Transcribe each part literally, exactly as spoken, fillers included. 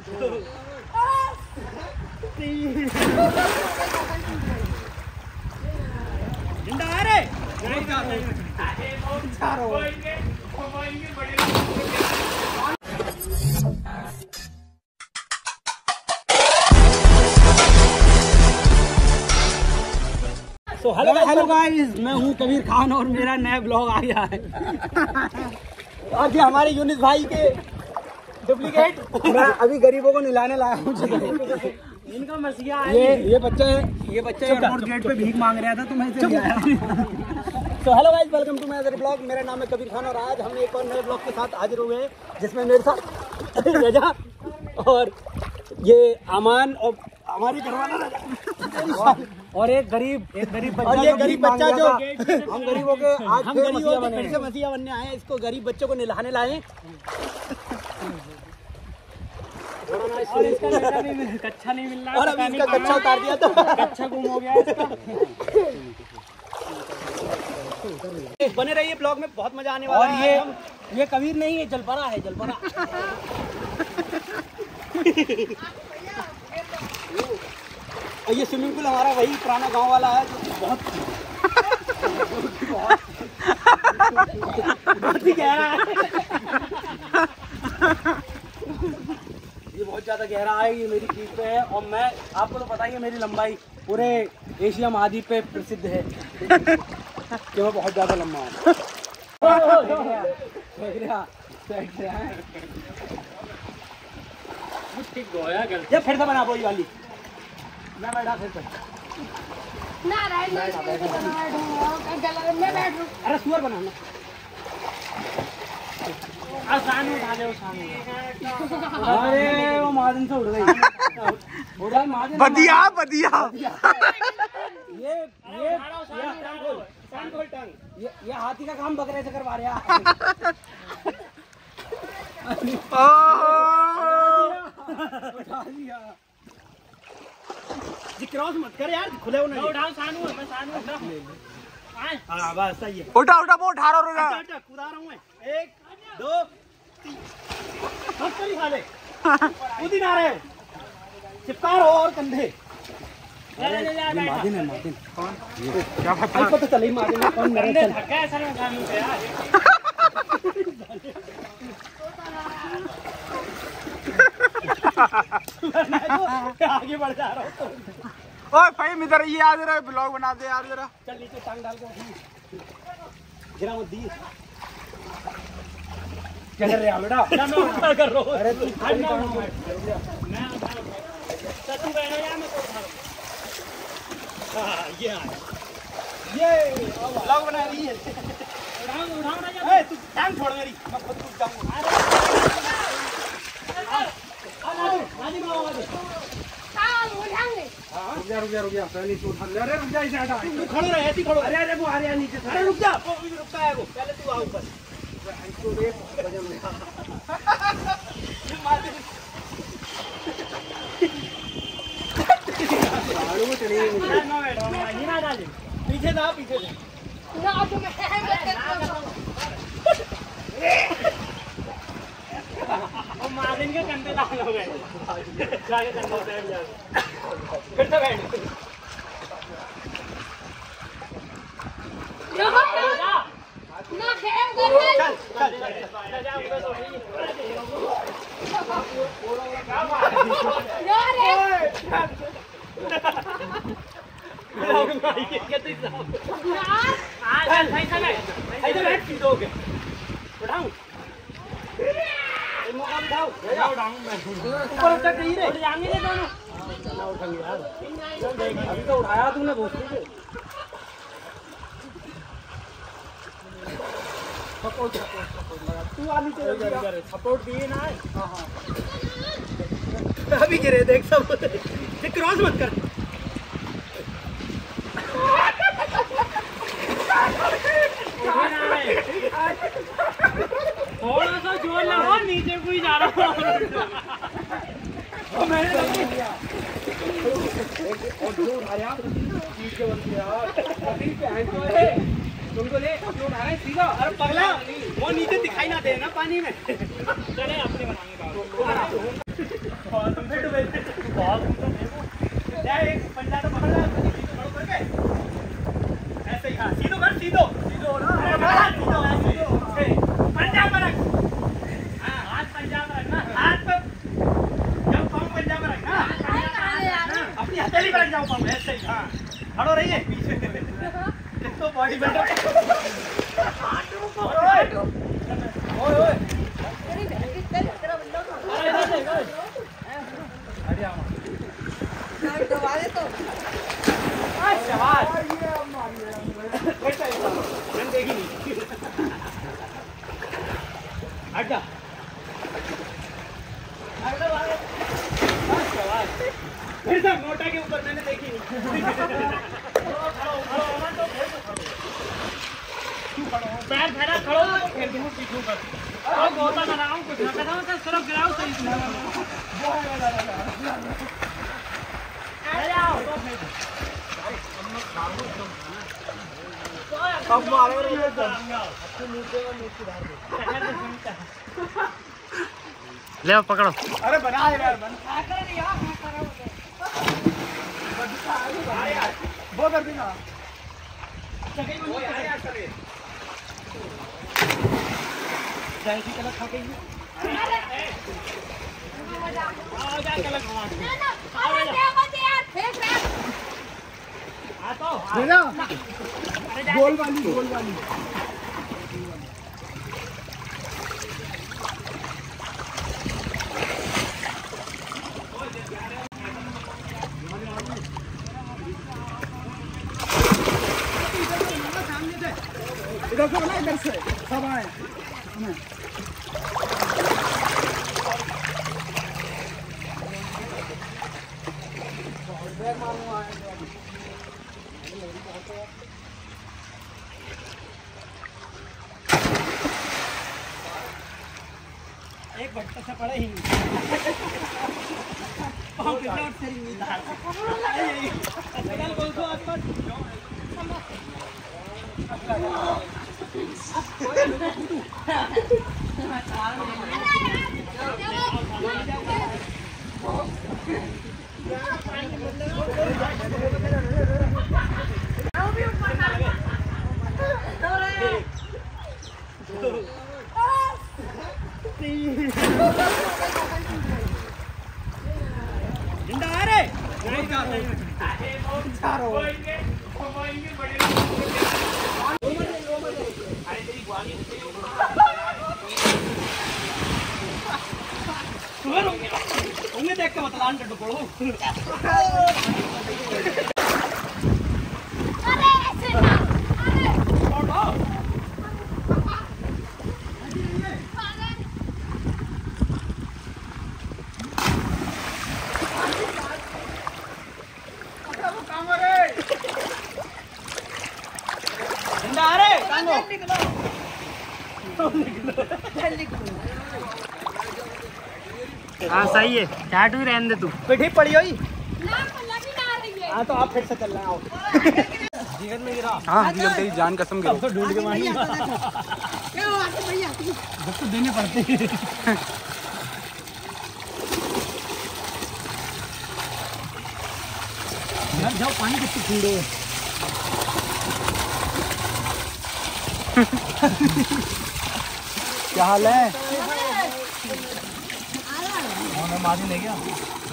झंडा आ रहे तो हेलो हेलो गाइस, मैं हूँ कबीर खान और मेरा नया ब्लॉग आ गया है। आज ये हमारे यूनिस भाई के डुप्लीकेट मैं अभी गरीबों को निलाने लाया हूँ। इनका मसीहा है। ये ये बच्चा है ये बच्चा एयरपोर्ट गेट पे भीख मांग रहा था तो मैं इसे ले आया। तो hello guys, welcome to my other blog. मेरा नाम है कबीर खान और आज हम एक और नए ब्लॉग के साथ हाजिर हुए हैं, जिसमें मेरे साथ रजा और ये अमान और हमारी घरवाला रजा और एक गरीब एक गरीब बच्चा, और ये गरीब बच्चा जो हम गरीबों के आज हम गरीबों के फिर से मसीहा बनने आए हैं। इसको गरीब बच्चों को नहलाने लाए और इसका नहीं कच्चा नहीं मिल रहा और अभी इसका कच्चा उतार दिया तो कच्चा गुम हो गया इसका। बने रहिए ब्लॉग में, बहुत मजा आने वाला है। और ये ये कबीर नहीं है, जलपरा है, जलपरा। और ये स्विमिंग पूल हमारा वही पुराना गांव वाला है जो बहुत बहुत ही गहरा है। ये बहुत ज्यादा गहरा है, ये मेरी खींच पे है और मैं आपको तो पता ही है मेरी लंबाई पूरे एशिया महाद्वीप पे प्रसिद्ध है कि मैं बहुत ज्यादा लंबा हूँ। ये फिर से बना वही वाली मैं बैठा फिर से ना अरे सुअर बनाना आसान उठा दे अरे वो महाजन से उड़ गई बदिया बदिया। ये ये ये ये हाथी का काम बकरे से करवा रहा क्रॉस मत कर यार, खुले हो नहीं। उठाओ सानू मैं सानू उठा हां बस सही है। उठा उठा वो उठा रहा हूं, अच्छा कूदा रहा हूं मैं। एक दो तीन बस करी खा ले कूद ही ना रहे चिपका रहो और कंधे। ले ले ले मादिन है मादिन कौन ये क्या पता पता चल ही मादिन है कौन मेरे धक्का है सर में सानू पे यार। आगे बढ़ जा रहा हूँ। ओए भाई इधर ये आ जरा ब्लॉग बना दे यार जरा। चल नीचे टांग डाल के गिरा मत दी। क्या कर रहे हो बेटा? मैं उठा कर रहा हूँ। अरे तू हट ना मैं तू बैठ जा मैं तो उठा। हां ये ये ब्लॉग बना रही है। उठाओ उठाओ ना जा। ए तू टांग छोड़ मेरी, मैं खुद कूद जाऊंगा। आजी माओ आजी रुक जा रुक जा रुक जा पहले तू उठा ले। अरे रुक जा इसे हटा, तू खड़े रह ऐसे खड़ो। अरे अरे वो आ रहा है नीचे से। अरे रुक जा वो भी रुकता है वो, पहले तू आ ऊपर। इसको देख वजन में ये मार दे गाड़ू में चढ़ी नहीं ना बैठो ये ना डाले पीछे ना पीछे से ना तो मैं और मादिन के कंधे लाल हो गए जाके कंधे बैठ जा फिर से बैठ ना खेम कर चल चल जा उधर सो यार भाई कैसे साहब यार आ सही से बैठ सही से बैठ सीधो के उठाऊं मुकाम उठाओ जाओ डाउन मैं ऊपर उठा कहीं रे उठ जाएंगे ये दोनों ना उठाएंगे यार चल देख अभी तो उठाया तूने दोस्ती से सपोर्ट सपोर्ट लगा तू आनी चाहिए सपोर्ट दिए ना। हां हां अभी गिरे देख सब ये क्रॉस मत कर। थोड़ा सा जोर लगाओ, नीचे कोई जा रहा हूँ मैंने लगा दिया और जो उठाया नीचे बन गया अभी पहन के तुमको ले अपने उठा रहे सीधा। अरे पगला वो नीचे दिखाई ना दे ना पानी में। चले अपने बनाएंगे एक पंजा तो पकड़ ले, खड़ो करके ऐसे ही। हाँ सीधो कर, सीधो सीधो ना, सीधो सीधो पंजा में रख। हाँ हाथ पंजा में रखना, हाथ पर जब पाँव पंजा में रखना, अपनी हथेली पर रख जाओ पाँव ऐसे ही। हाँ खड़ो रहिए पीछे तो बॉडी बिल्डर। ओए ओए देखी नहीं हट जा। फिर से मोटा के ऊपर मैंने देखी नहीं। पैर फैला खड़ो तो फिर दूर पीछू कर और गोता बनाऊं कुछ ना बनाऊं तो सिर्फ गिराओ सही से। अरे आओ अब मारे रे ये तो नीचे का नीचे धार दे ले पकड़ो। अरे बना यार बन क्या कर रही यार मैं कर रहा हूं यार वो कर देना चकई बन यार यार करे जैसी कलर खा गई। अरे मजा आ जा कलर खा ना ना अरे दे मत यार फेंक रहा आ तो ले लो गोल वाली गोल वाली इधर से ना इधर से सब आए एक बट्टा सा पड़ा ही नहीं। बोल दो जिंदा है रे नहीं जा रहे जा रहे अरे तेरी ग्वाली उंगली देख के बतलान कर पड़ो। अरे ऐसे ना अरे छोड़ो जिंदा आ रे कांगो निकलो निकलो। हाँ सही है चाट भी रहने दे तू पिठी पड़ी हुई हाँ तो आप फिर से चल रहे आओ जीवन में गिरा। हाँ जीवन तेरी जान कसम गिरा तो ढूंढ के मारी तो देने पड़ते यार जाओ पानी कितनी ठंडे क्या हाल है मारी नहीं गया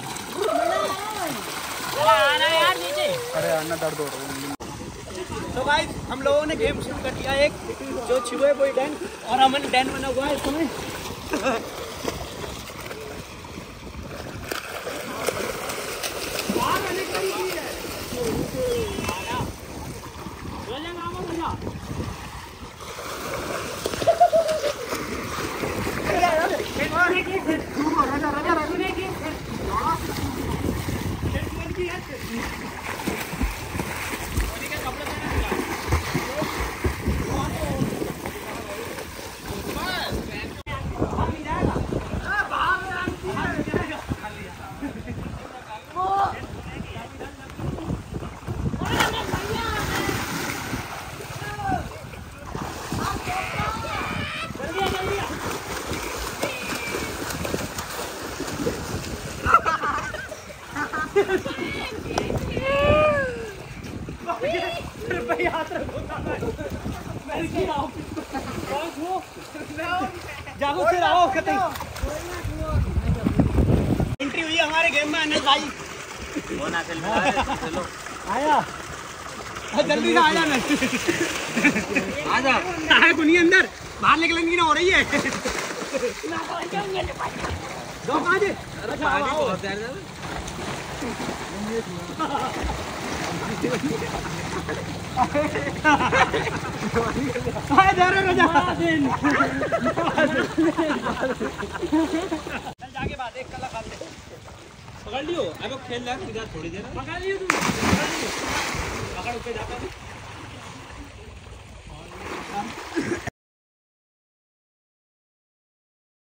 आना यार नीचे। अरे अन्ना दर्द हो रहा है। तो गाइस हम लोगों ने गेम शुरू कर दिया एक जो छुए कोई डैन और अमन डैन बना हुआ है इसमें। जागो से रहो कतई। एंट्री हुई हमारे गेम में अनिल भाई। वो ना चलो आया जल्दी से आ जा। आ जा आया को नहीं अंदर बाहर निकलने की ना हो रही है। दो कहाँ थे? जाके बाद एक कला खा ले। पकड़ लियो अब खेल रहा है थोड़ी देर। पकड़ लियो तुम पकड़ पे जाता